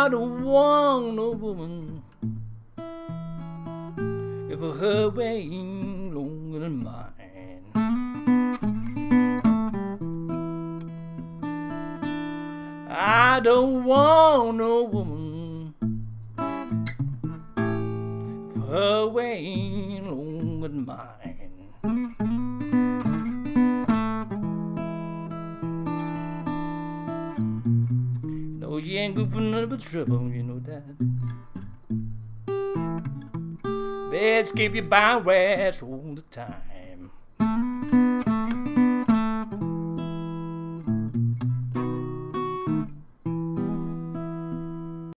I don't want no woman if her way ain't longer than mine. I don't want no woman if her way ain't longer than mine. No, she ain't good for nothing but trouble, you know that. Beds keep you by rest all the time.